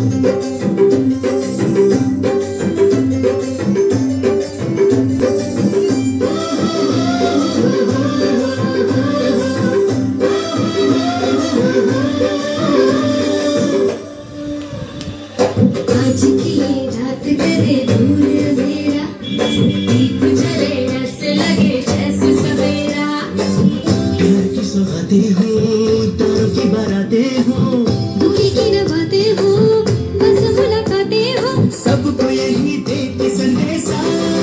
आज की रात करे दूर अंधेरा, दीप जले ऐसे लगे जैसे सवेरा। प्यार की सौगातें हो, तारों की बारातें हो, दूरी की न बातें हो, बस मुलाकातें हो, सबको यही देते संदेशा।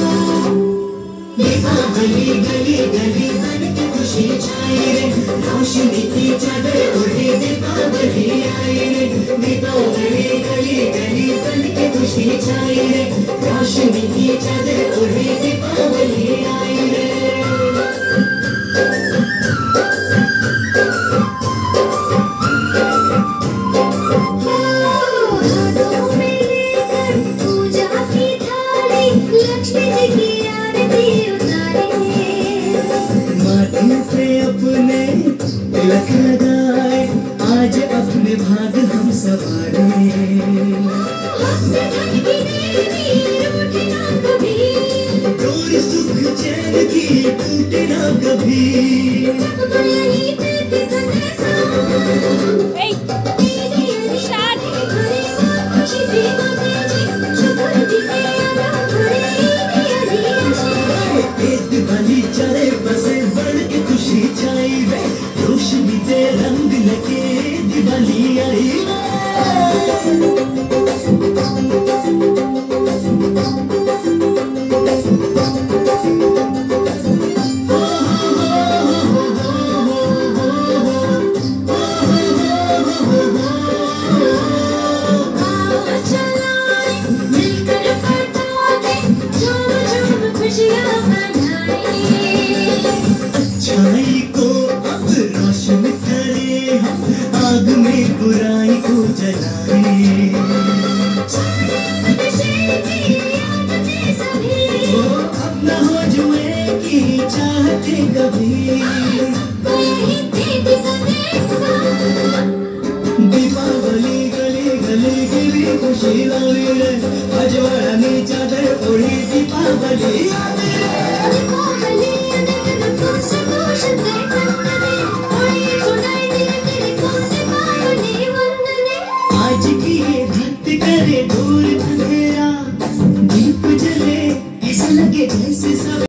दीपावली गली गली बन के खुशी छाए रे, रोशनी की चादर ओढ़े दीपावली आए रे। दीपावली गली गली बन के खुशी छाए रे, रोशनी की चादर ओढ़े दीपावली आए रे। हाथों में लेकर पूजा की थाली, लक्ष्मी जी की आरती उतारे। माथे पे अपने तिलक लगाए, आज अपने भाग हम सवारे। हमसे धन की देवी रूठे ना कभी, डोर सुख चैन की टूटे ना कभी। सबको यही देते संदेशा। तेरी शादी भरे खुशी दी बातें जी, शुक्र दी के आना भरे तेरी आशा। दिवाली चले बसे बढ़ के खुशी छाई रे, रोशनी से रंग लगे दिवाली आई रे। मिलकर पटाखे झूम झूम खुशियाँ मनाएं। अच्छाई को अब रोशन करे हम, आग में बुराई को जलाए।